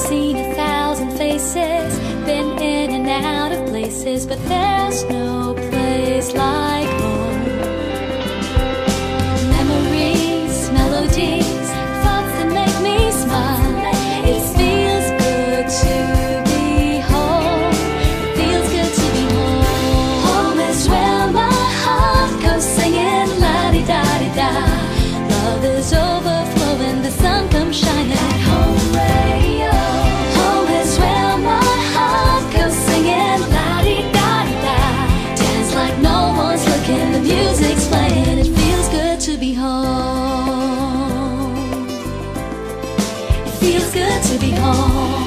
seen 1,000 faces, been in and out of places, but there's no place like home. Memories, melodies, thoughts that make me smile. It feels good to be home. It feels good to be home. Home is where my heart goes singing la-di-da-di-da. Love is overflowing, the sun comes shining. At home radio. Home is where my heart goes singing la-di-da-di-da. Dance like no one's looking, the music's playing. It feels good to be home. It feels good to be home.